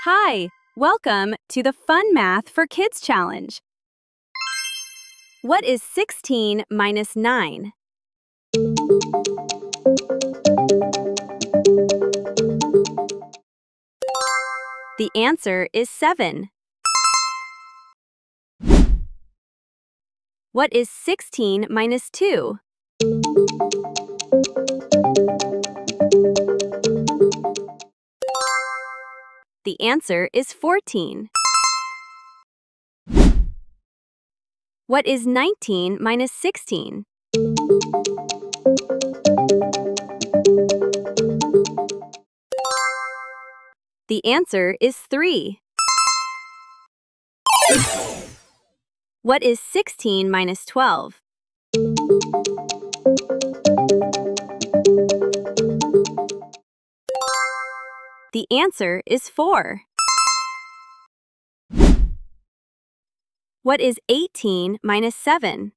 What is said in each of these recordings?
Hi, welcome to the Fun Math for Kids Challenge. What is 16 minus 9? The answer is 7. What is 16 minus 2? The answer is 14. What is 19 minus 16? The answer is 3. What is 16 minus 12? The answer is 4. What is 18 minus 7?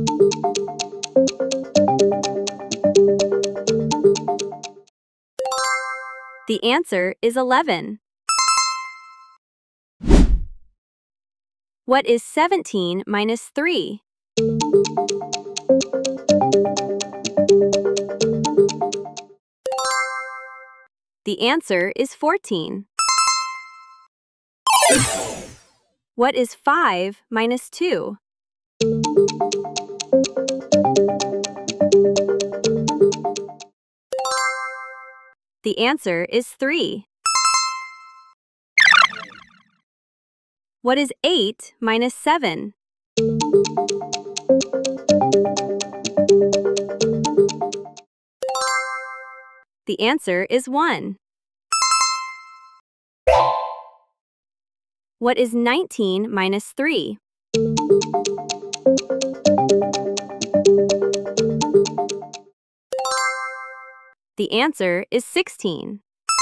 The answer is 11. What is 17 minus 3? The answer is 14. What is 5 minus 2? The answer is 3. What is 8 minus 7? The answer is 1. What is 19 minus 3? The answer is 16.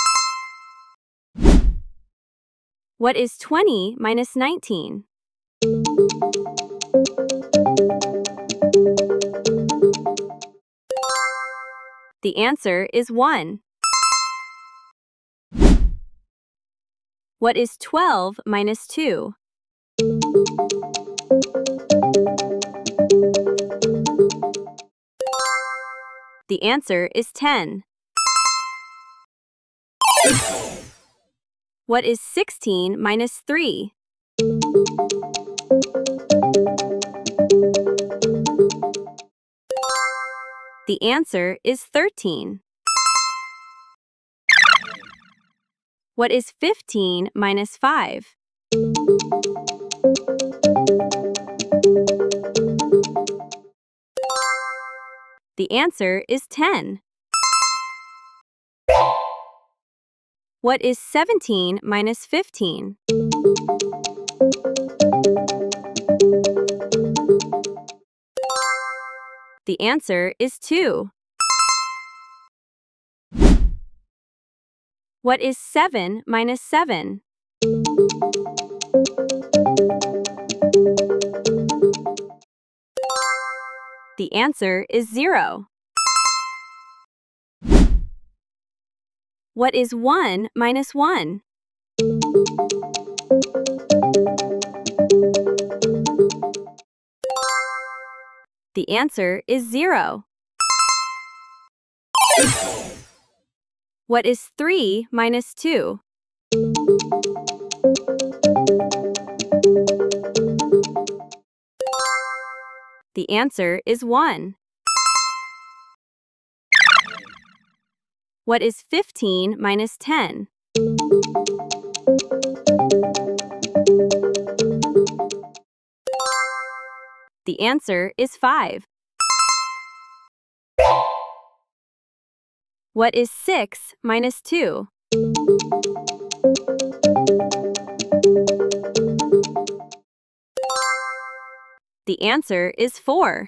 What is 20 minus 19? The answer is 1. What is 12 minus 2? The answer is 10. What is 16 minus 3? The answer is 13. What is 15 minus 5? The answer is 10. What is 17 minus 15? The answer is 2. What is 7 minus 7? The answer is 0. What is 1 minus 1? The answer is 0. What is 3 minus 2? The answer is 1. What is 15 minus 10? The answer is 5. What is 6 minus 2? The answer is 4.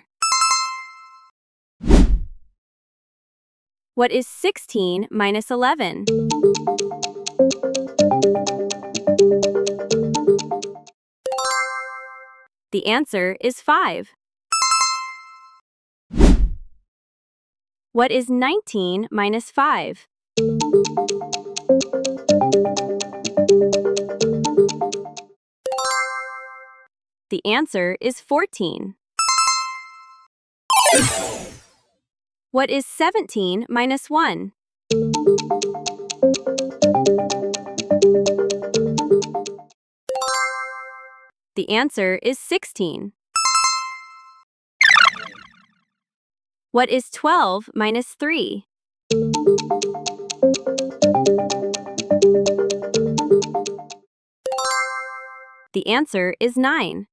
What is 16 minus 11? The answer is 5. What is 19 minus 5? The answer is 14. What is 17 minus 1? The answer is 16. What is 12 minus 3? The answer is 9.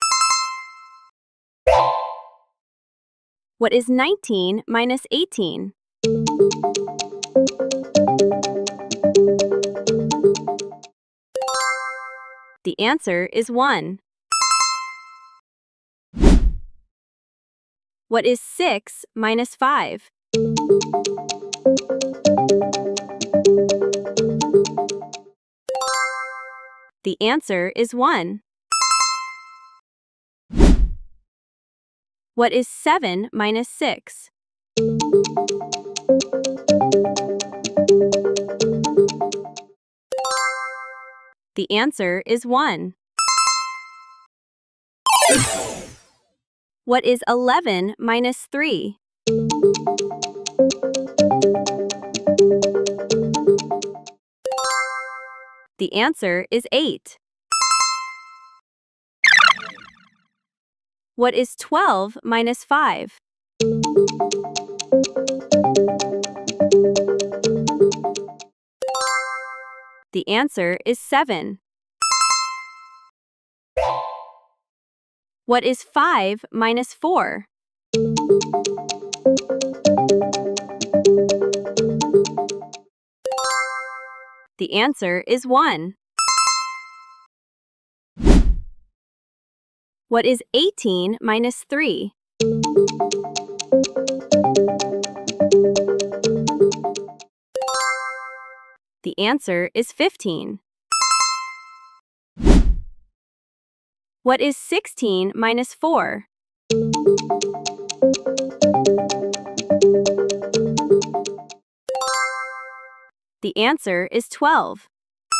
What is 19 minus 18? The answer is 1. What is 6 minus 5? The answer is 1. What is 7 minus 6? The answer is 1. What is 11 minus 3? The answer is 8. What is 12 minus 5? The answer is 7. What is 5 minus 4? The answer is 1. What is 18 minus 3? The answer is 15. What is 16 minus 4? The answer is 12.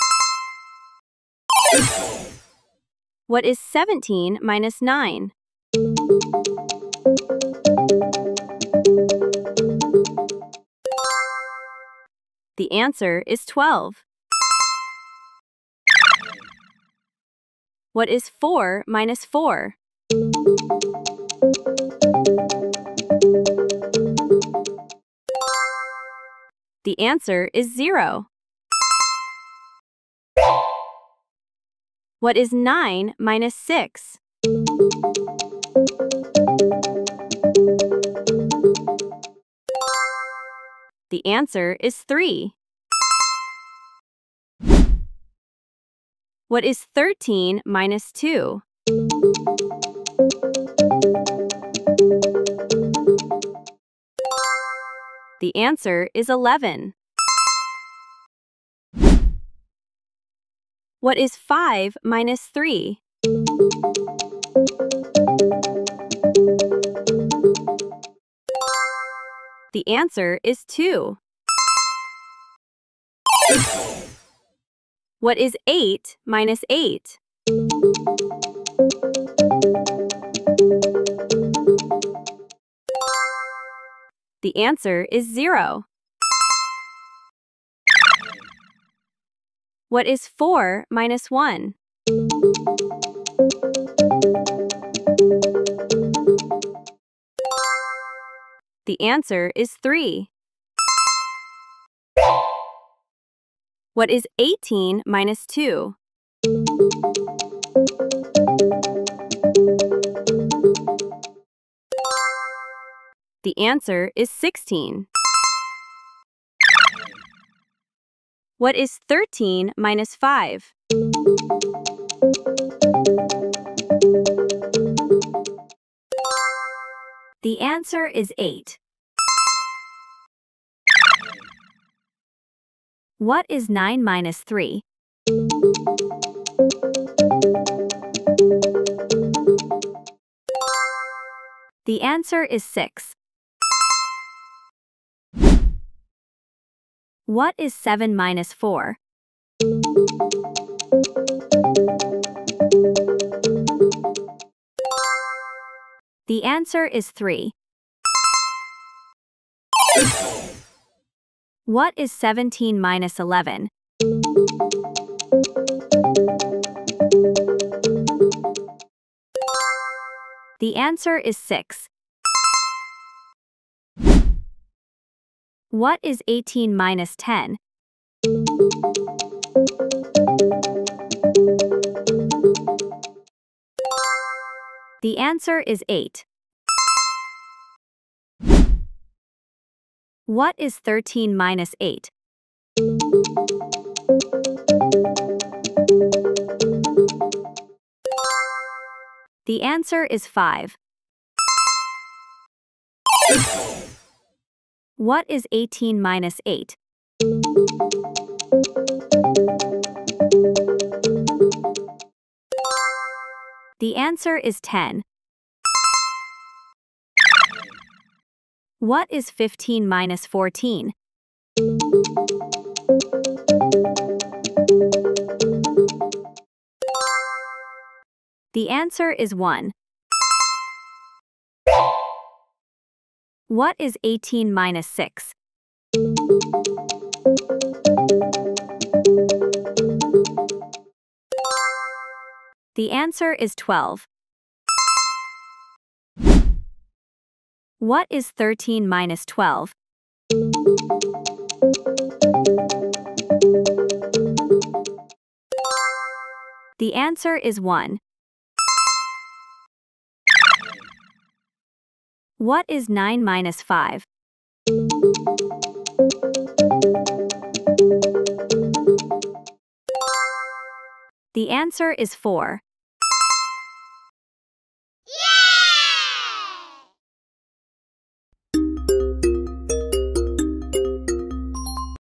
What is 17 minus 9? The answer is 12. What is 4 minus 4? The answer is 0. What is 9 minus 6? The answer is 3. What is 13 minus 2? The answer is 11. What is 5 minus 3? The answer is 2. What is 8 minus 8? The answer is 0. What is 4 minus 1? The answer is 3. What is 18 minus 2? The answer is 16. What is 13 minus 5? The answer is 8. What is 9 minus 3? The answer is 6. What is 7 minus 4? The answer is 3. What is 17 minus 11? The answer is 6. What is 18 minus 10? The answer is 8. What is 13 minus 8? The answer is 5. What is 18 minus 8? The answer is 10. What is 15 minus 14? The answer is 1. What is 18 minus 6? The answer is 12. What is 13 minus 12? The answer is 1. What is 9 minus 5? The answer is 4.